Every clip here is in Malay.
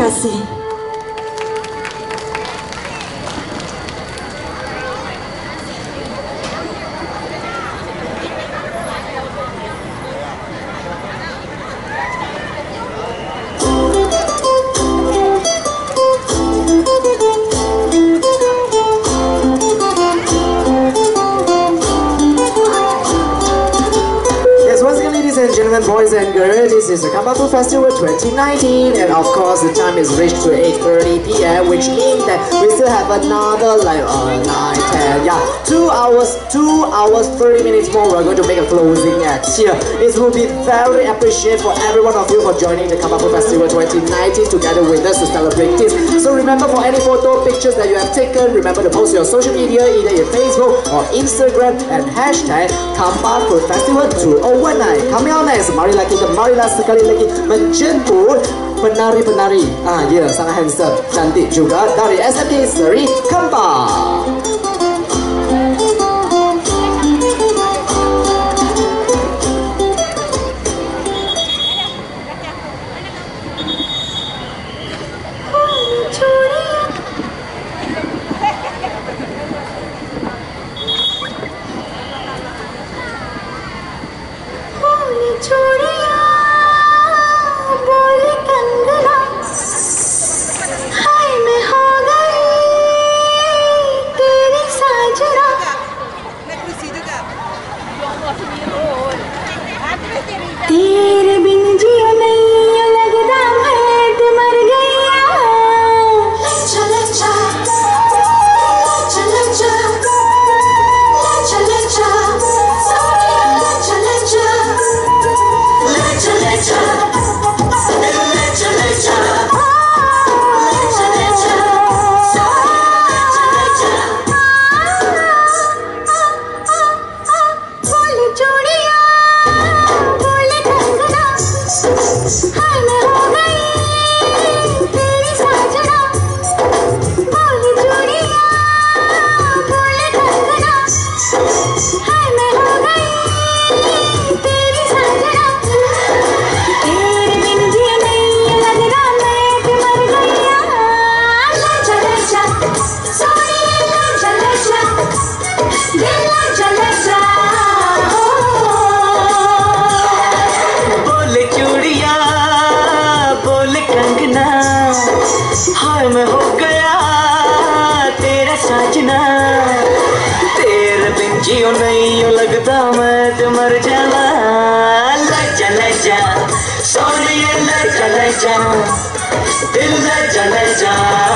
kasih. Boys and girls, this is the Kambapur Festival 2019, and of course the time is reached to 8:30 p.m., which means that we still have another 9, 10, 2 hours 30 minutes more. We're going to make a closing act here. It will be very appreciated for every one of you for joining the Kambapur Festival 2019 together with us to celebrate this. So remember, for any photo, pictures that you have taken, remember to post your social media, either in Facebook or Instagram, and hashtag Kambapur Festival 2019. Coming on next, marilah sekali lagi menjemput penari-penari sangat handsome, cantik juga dari SMK Seri Kembar. तेरे बिन जियो नहीं लगता मैं तो मर गया। चल जा चल जा चल जा चल जा चल जा हाय मैं हो गया तेरा साजना, तेरे बिन जियो नहीं लगता मैं तो मर जावा। लजा लजा सोनिए लजा लजा दिल लजा लजा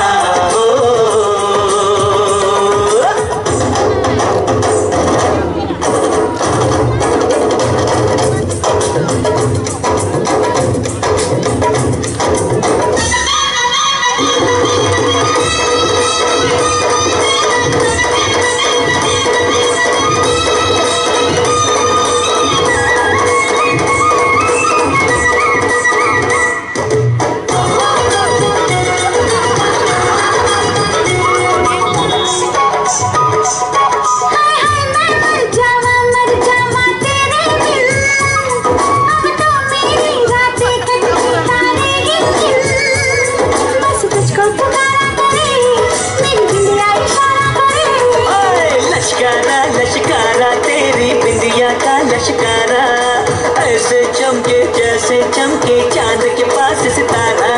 लश्कारा ऐसे चमके जैसे चमके चांद के पास सितारा।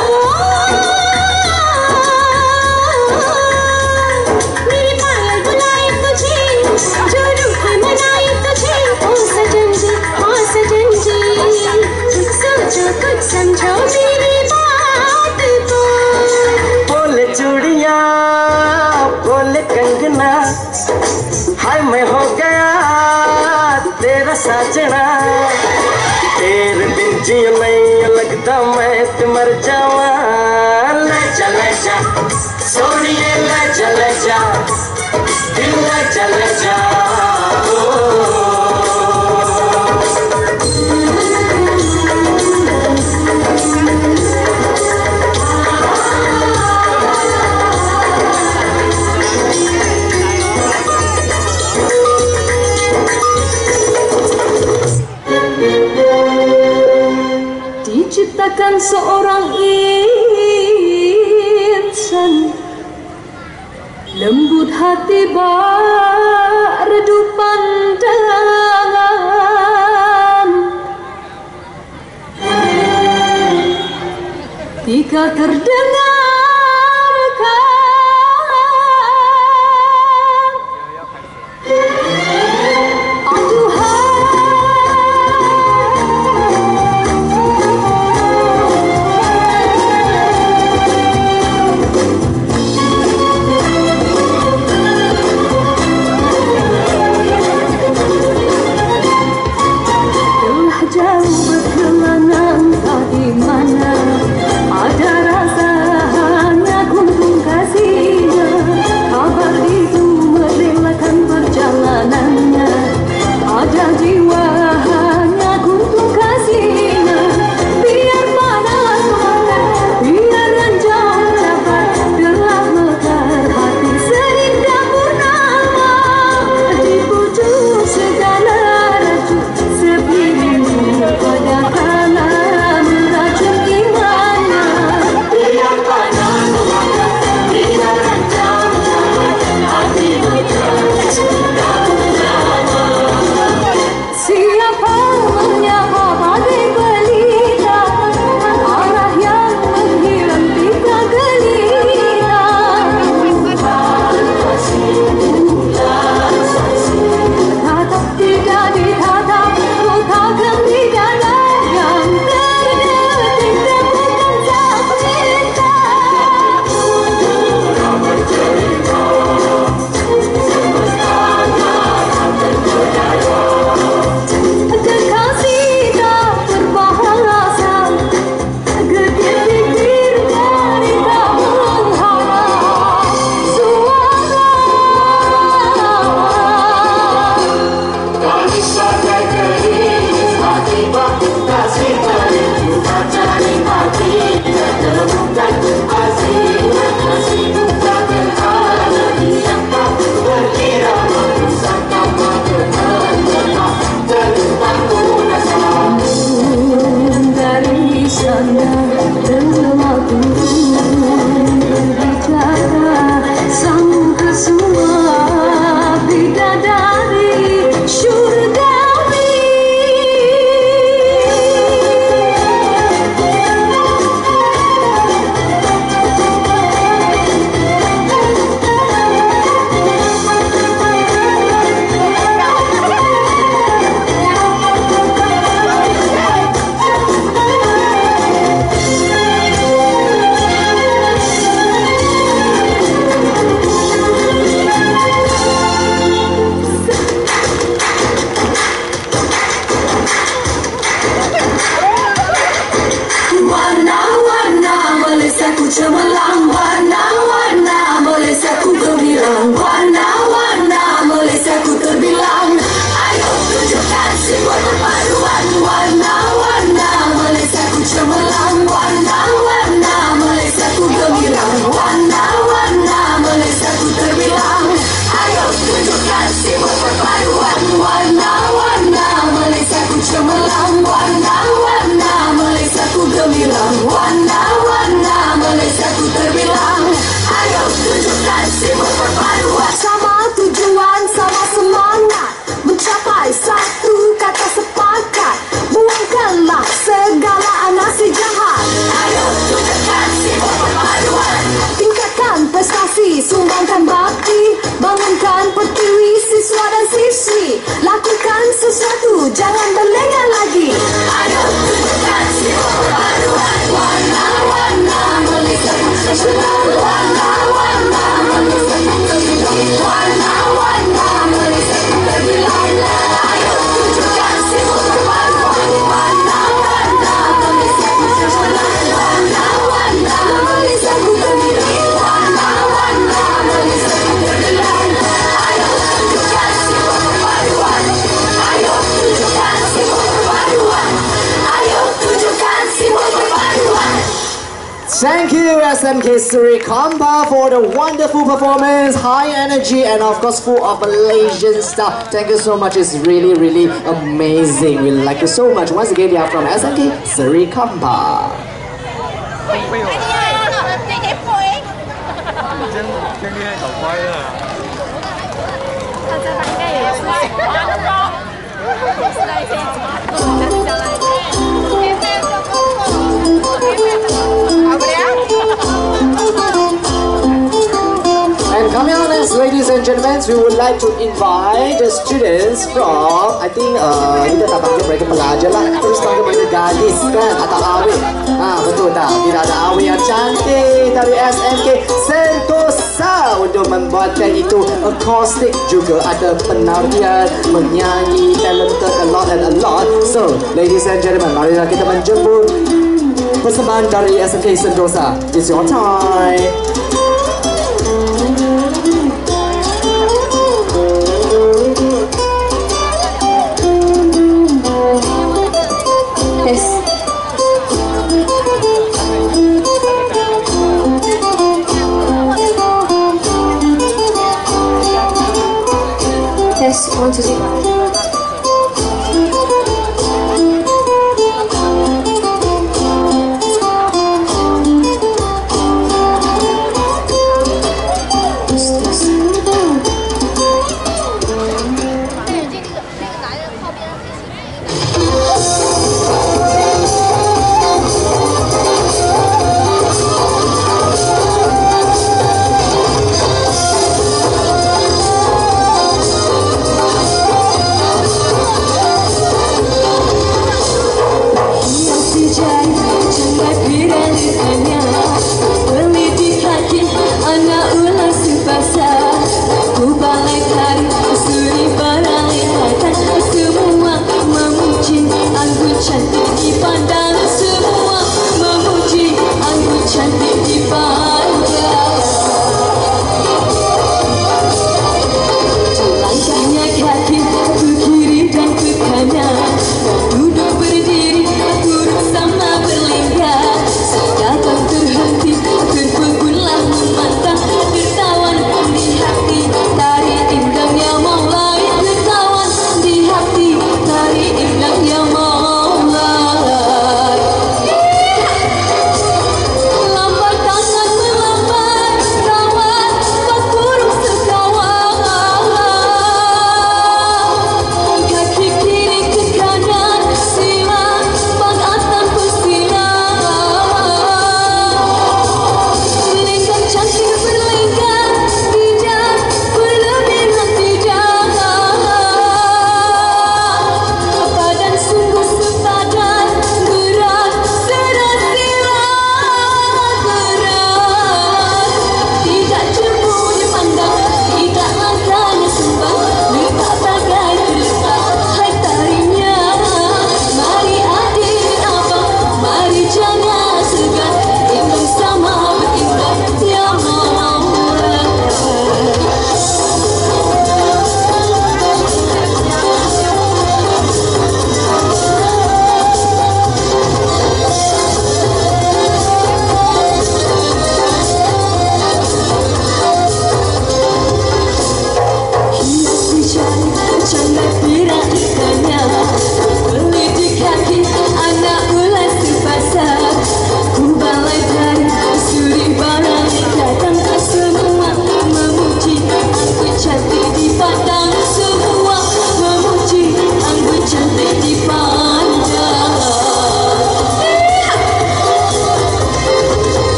मेरी पायल बुलाए तुझे जो रूह मनाए तुझे, ओ सजन जी ओ सजन जी कुछ सोचो कुछ समझो मेरी बात को। बोले चूड़िया बोले कंगना हाय मैं हो गया तेरा साजना, तेरे बिन जियो नहीं लगता मैं तो मर जावा। लजा लजा सोनिए लजा लजा दिल लजा लजा diciptakan seorang lembut hati berredupan tangan ketika terdengarkan cemerlang, warna-warna Malaysiaku gemilang, warna-warna Malaysiaku terbilang. Ayo tunjukkan simbol perpaduan, warna-warna Malaysiaku cemerlang, warna-warna Malaysiaku gemilang, warna-warna Malaysiaku terbilang. Ayo tunjukkan simbol perpaduan, warna-warna Malaysiaku cemerlang, warna-warna Malaysiaku gemilang, warna-warna Malaysiaku terbilang. Ayo tunjukkan simbol perpaduan. Sama tujuan, sama semangat, mencapai satu kata sepakat. Buangkanlah segala nasi jahat. Ayo tunjukkan simbol perpaduan. Tingkatkan prestasi, sumbangkan bakti, bangunkan pertiwi siswa dan siswi. Lakukan sesuatu, jangan berlengah lagi. Ayo tunjukkan simbol perpaduan. Warna-warna Malaysiaku cemerlang, warna-warna Malaysiaku gemilang, warna-warna Malaysiaku terbilang. Ayo tunjukkan simbol perpaduan. Warna-warna Malaysiaku cemerlang, warna-warna Malaysiaku gemilang, warna-warna Malaysiaku terbilang. Ayo tunjukkan simbol perpaduan. Ayo tunjukkan simbol perpaduan. Ayo tunjukkan simbol perpaduan. Thank you SMK Seri Khampa for the wonderful performance, high energy and of course full of Malaysian style. Thank you so much, it's really amazing. We like you so much. Once again, we are from SMK Seri Khampa. 真厉害，搞乖了。 大家应该也是在一起，下来。 And coming on next, ladies and gentlemen, we would like to invite the students from, I think, kita tak panggil mereka pelajar lah, terus panggil mereka gadis kan, atau awe. Betul tak? Kita ada awe yang cantik dari SMK Sentosa untuk membuatkan itu acoustic, juga ada penarian, menyanyi, talented a lot and a lot. So, ladies and gentlemen, marilah kita menjemput persembahan dari SMK Sentosa. It's your time. Yes. Yes, 1, 2, 3.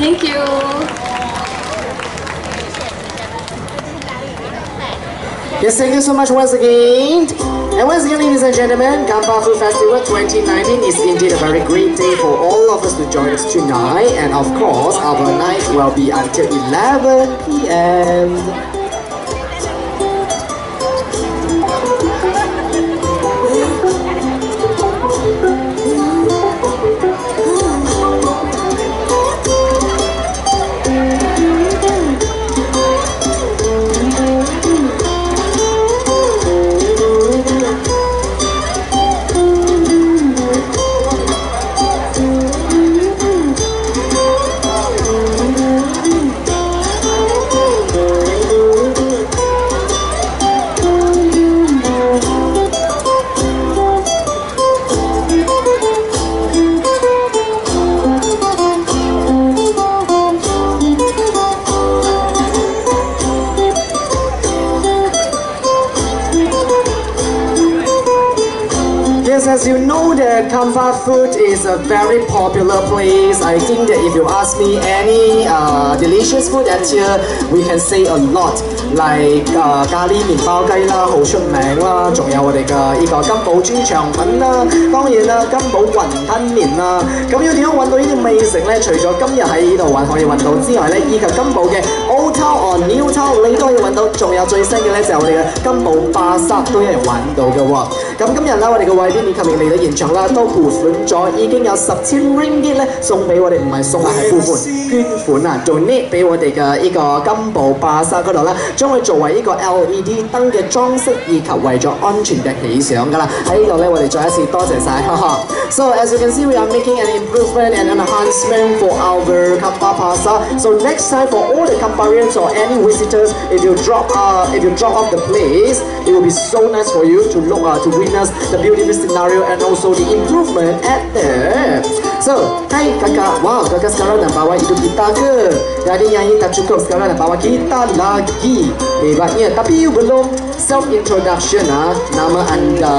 Thank you. Yes, thank you so much once again. And once again, ladies and gentlemen, Kampa Food Festival 2019 is indeed a very great day for all of us to join us tonight. And of course, our night will be until 11 p.m. As you know that Kampa Food is a very popular place. I think that if you ask me any delicious food at here, we can say a lot. Like 咖喱麵包雞啦，好出名啦，仲有我哋嘅呢個金寶豬腸粉啦，當然啦，金寶雲吞麵啦。咁要點樣揾到呢啲美食呢？除咗今日喺呢度可以揾到之外呢，依個金寶嘅 Old Town or New Town 你都可以揾到，仲有最新嘅呢，就係我哋嘅金寶巴剎都有人揾到嘅喎。咁今日啦，我哋嘅貴賓以及嚟到現場啦，都撥款咗已經有10,000 ringgit 咧，送俾我哋，唔係送啊，係撥款捐款啊，donate 俾我哋嘅呢個金寶巴剎嗰度啦，將佢作為呢個 LED 燈嘅裝飾，以及為咗安全嘅起相㗎啦。喺呢度咧，我哋再一次多謝晒，哈哈。So as you can see, we are making an improvement and an enhancement for our Kampa Pasar. So next time for all the Kamparians or any visitors, if you drop off the place, it will be so nice for you to look to witness the beautiful scenario and also the improvement at there. So, hai kakak, wow, kakak sekarang nak bawa hidup kita ke? Jadi nyanyi tak cukup, sekarang nak bawa kita lagi. Hebatnya, tapi you belum self introduction ah, nama anda.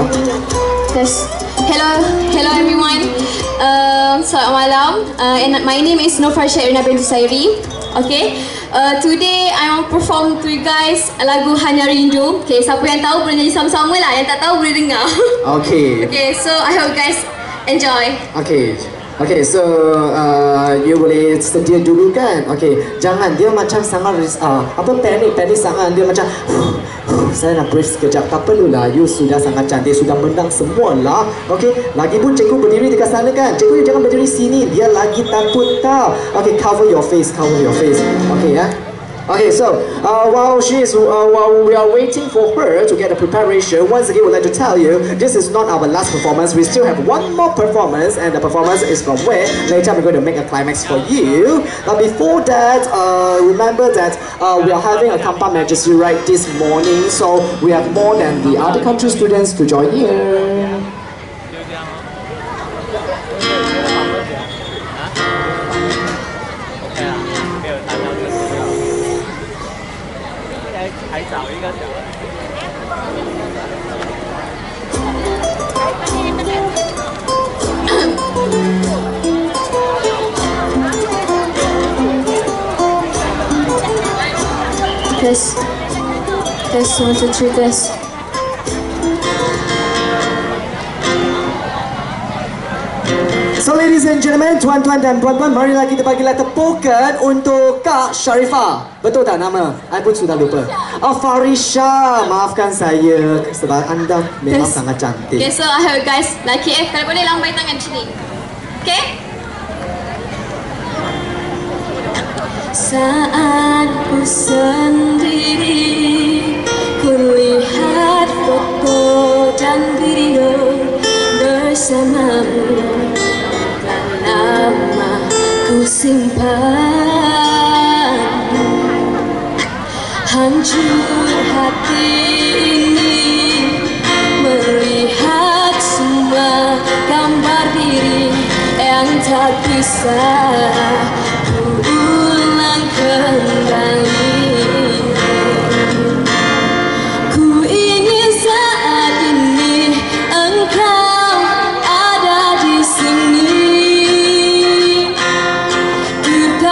Yes. Hello everyone. Selamat malam. And my name is Nofar Syairina binti Sairi. Okay. Today I want perform to you guys lagu Hanya Rindu. Okay, siapa yang tahu boleh nyanyi sama-sama lah. Yang tak tahu boleh dengar. Okay. Okay, so I hope guys enjoy. Okay, so you boleh sedia dulu kan? Okay, jangan dia macam sangat panik sangat, dia macam saya nak breathe sekejap, tak perlulah, you sudah sangat cantik, sudah menang semualah. Okay, lagi pun cikgu berdiri dekat sana kan, cikgu jangan berdiri sini, dia lagi takut tau. Okay, cover your face. Okay ya. Okay, so while we are waiting for her to get a preparation, once again we'd like to tell you this is not our last performance. We still have one more performance, and the performance is from where later we're going to make a climax for you. But before that, remember that we are having a Kampa Majesty right this morning, so we have more than the other country students to join here. Test 1, 2, 3, test. So ladies and gentlemen, tuan-tuan dan puan-puan, marilah kita bagilah tepukan untuk Kak Sharifah. Betul tak nama? I pun sudah lupa. Farisha, maafkan saya sebab anda memang sangat cantik. Okay, so I hope guys like it. Kalau boleh lambai tangan sini. Okay? Saat ku sendiri, ku lihat foto dan video bersamamu, dan lama ku simpan. Hancur hati ini melihat semua gambar diri yang tak bisa kembali. Ku ingin saat ini engkau ada di sini. Ku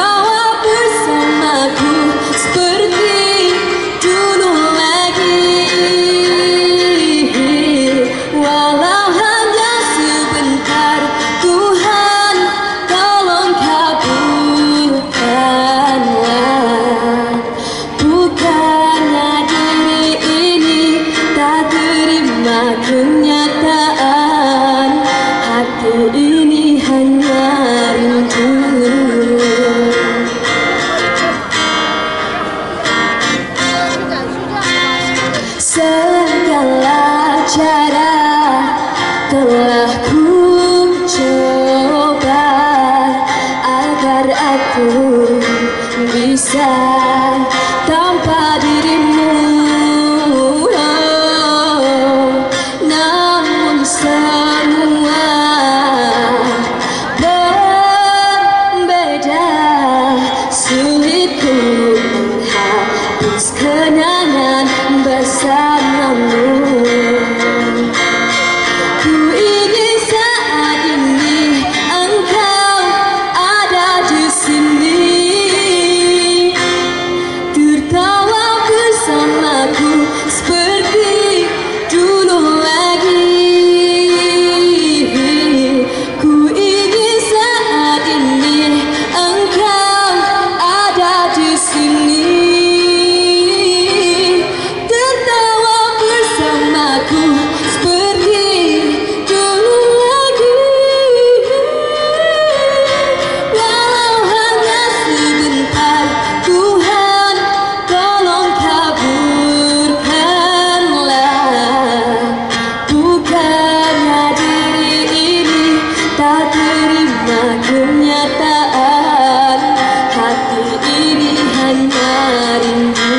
pun bisa tanpa dirimu. Namun semua berbeda, sulit ku menghapus kenangan bersamamu. Ku ingin saat ini engkau ada di sini, tertawa bersamaku seperti dulu lagi. Ku ingin saat ini engkau ada di sini, tertawa bersamaku seperti dulu lagi. Walau hanya sebentar, Tuhan tolong kabulkanlah. Bukannya diri ini tak terima kenyataan, hati ini hanya rindu.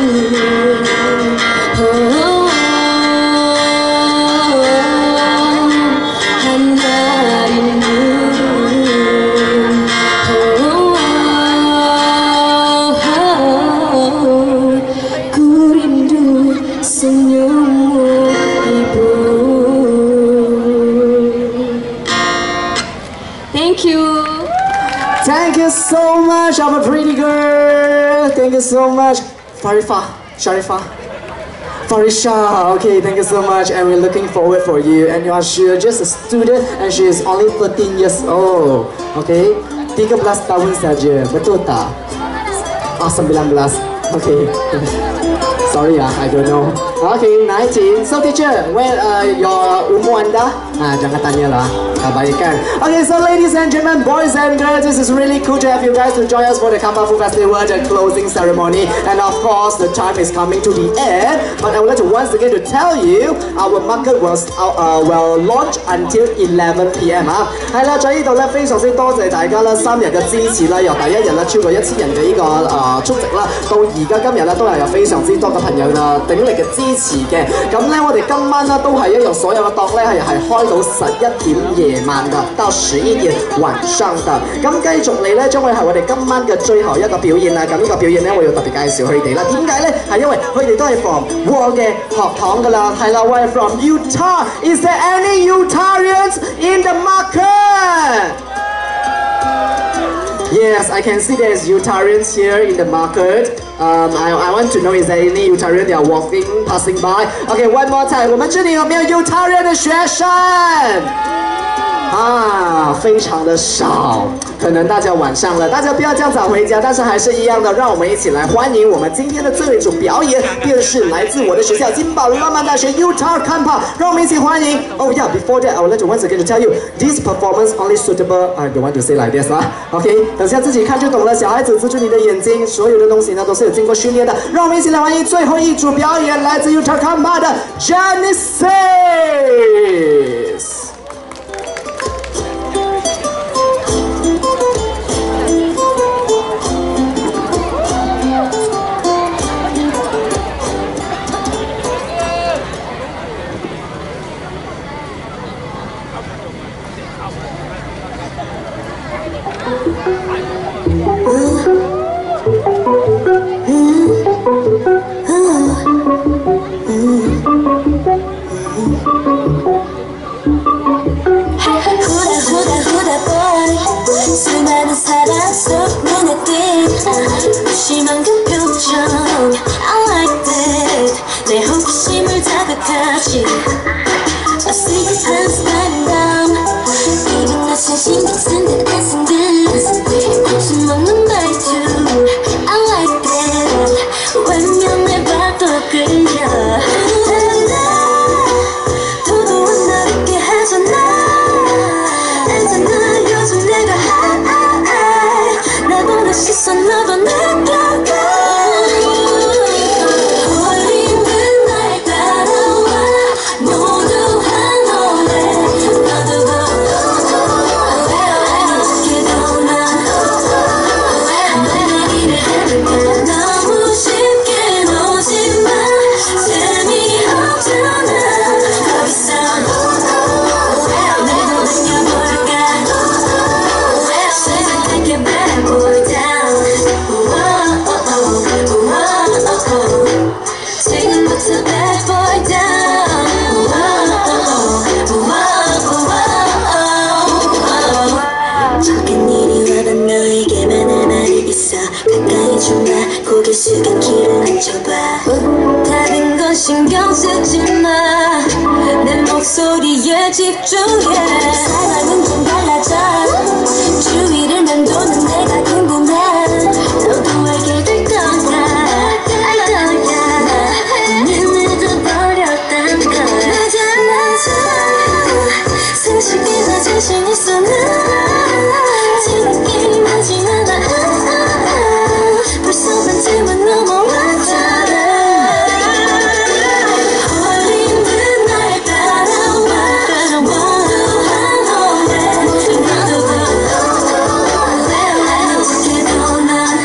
Hanya rindu. Ku rindu senyummu, ibu. Thank you. Thank you so much, our pretty girl. Thank you so much, Sharifah. Farisha, okay, thank you so much, and we're looking forward for you. And you are sure just a student, and she is only 13 years old. Okay, 13 tahun saja, betul tak? 19. Okay. Sorry, I don't know. Okay, 19. So teacher, when your umur anda? Jangan tanya lah, kebaikan. Okay, so ladies and gentlemen, boys and girls, this is really cool to have you guys to join us for the Kampar Food Festival, the closing ceremony, and of course, the time is coming to the end. But I would like to once again to tell you, our market will launch until 11 PM 啊。係啦，在呢度咧，非常之多謝大家啦，3日嘅支持啦，由第一日啦超過1000人嘅呢個出席啦，到而家今日咧都係有非常之多嘅朋友啦鼎力嘅支持嘅。咁咧，我哋今晚咧都係一樣，所有嘅檔咧係開到11點夜晚嘅，到11點晚上嘅。咁繼續嚟咧，將會係我哋今晚嘅最後一個表演啦。咁呢個表演咧，我要特別介紹佢哋啦。點解咧？係因為佢哋都係 from 我嘅學堂㗎啦。係啦，我係 from Utah。Is there any Utahrians in the market? Yes, I can see there's Utahrians here in the market. I want to know, is there any Utahrian they are walking, passing by? Okay, one more time. 我们这里有没有 Utahrian 的学生？非常的少，可能大家晚上了，大家不要这样早回家，但是还是一样的，让我们一起来欢迎我们今天的最后一组表演，便是来自我的学校金宝浪漫大学 Utah Kampar， 让我们一起欢迎。Oh yeah, before that, I would like to once again to tell you, this performance only suitable. I don't want to say like this 啦 ，OK， 等下自己看就懂了。小孩子遮住你的眼睛，所有的东西呢都是有经过训练的。让我们一起来欢迎最后一组表演，来自 Utah Kampar 的 Genesis。 수많은 사랑 속 눈에 띈 무심한 그 표정 I like that 내 호기심을 자극하지 어색한 스타일감 이건 낯선 신경 쓴 듯한 순간 거침없는 말투 I like that 외면해봐도 끌려 도도한 날 있게 하잖아 나보다 시선 너도 느껴봐 홀리는 날 따라와 모두 한 노래 너도 어떻게도 난 너무 쉽게 놓지 마 재미없잖아 거기서 내도 느껴볼까 시작할게 bad boy down 지금부터 bad boy down 작은 일이 와도 너에게만 할 말이 있어 가까이 좀와 고개 숙여 귀를 맞춰봐 다른 건 신경 쓰지 마 내 목소리에 집중해 상황은 좀 달라져 주위를 맴도는 내가 궁금해 너도 알게 될 거야 눈에도 버렸단 걸 맞아 승식이나 자신 있어 나 지금 게임하지 않아 벌써 반쯤은 넘어왔잖아 홀리는 날 따라와 모두 한 오래 나도 어떻게도 난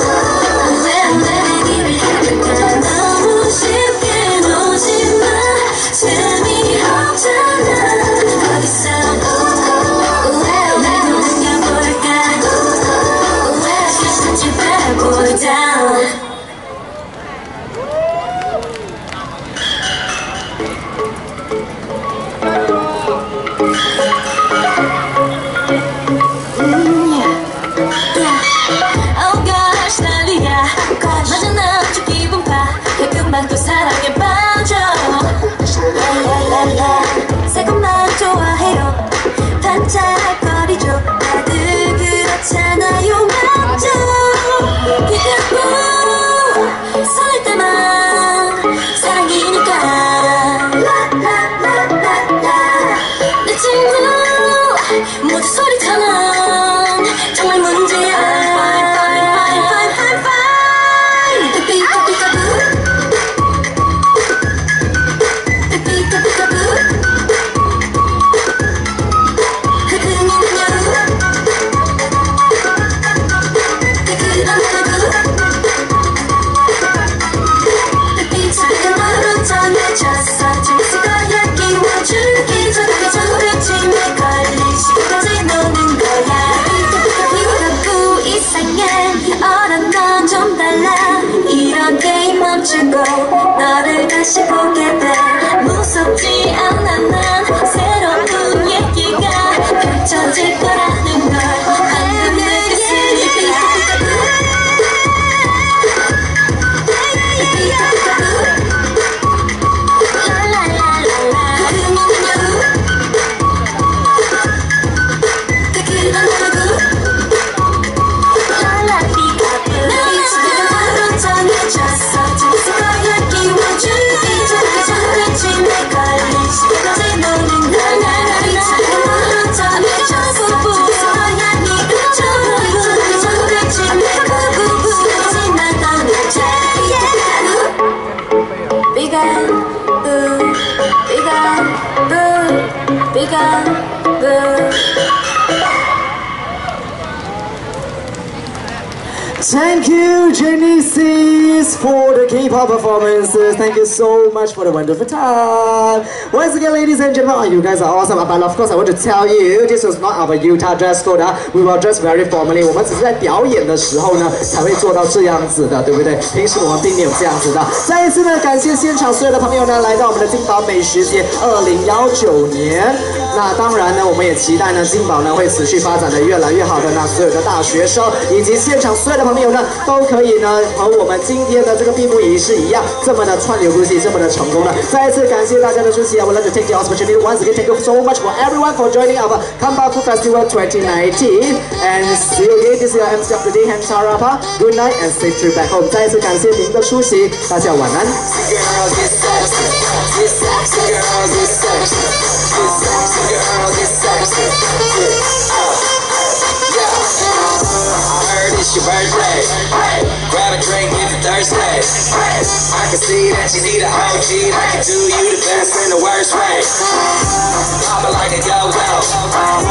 내 길을 가득한 너무 쉽게 놓지 마 재미없잖아 거기서 나도 느껴볼까 시작하지 bad boy down Oh gosh 난리야 맞아 나 아주 기분 봐 금방 또 사랑에 빠져 새콤만 좋아해요 반짝거리죠 다들 그렇잖아요 맞죠 기대고 설렐 때만 사랑이니까 내 친구 모두 소리처럼 정말 문제야 너를 다시 보게 돼 무섭지 않아 난 새로운 얘기가 펼쳐질 거라는 걸 방금 느꼈으니까 Thank you, Genesis, for the K-pop performances. Thank you so much for the wonderful time. Once again, ladies and gentlemen, you guys are awesome. But of course, I want to tell you, this was not our Utah dress code. We were dressed very formally. 我们只是在表演的时候呢，才会做到这样子的，对不对？平时我们并没有这样子的。再一次呢，感谢现场所有的朋友呢，来到我们的金宝美食节2019年。那当然呢，我们也期待呢，金宝呢会持续发展的越来越好的。那所有的大学生以及现场所有的朋友呢，都可以呢和我们今天的这个闭幕仪式一样，这么的川流不息，这么的成功了。再一次感谢大家的出席。I would like to take the opportunity once again. Thank you so much for everyone for joining our Comeback Food Festival 2019. And see you again. This is your MC of the day, Hamtara Pa. Good night and safe trip back home. 再一次感谢您的出席，大家晚安。 It's your birthday. Grab a drink if you're thirsty. I can see that you need an OG that can do you the best in the worst way. Drop it like a go-go.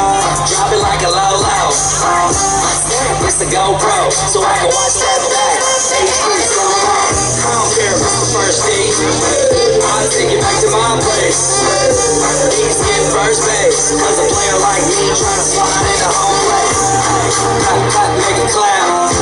Drop it like a low-low. It's the GoPro, so I can watch that back. I don't care if it's the first date. I'll take you back to my place. Need to skip first base, cause a player like me trying to slide into home plate. Make it clap.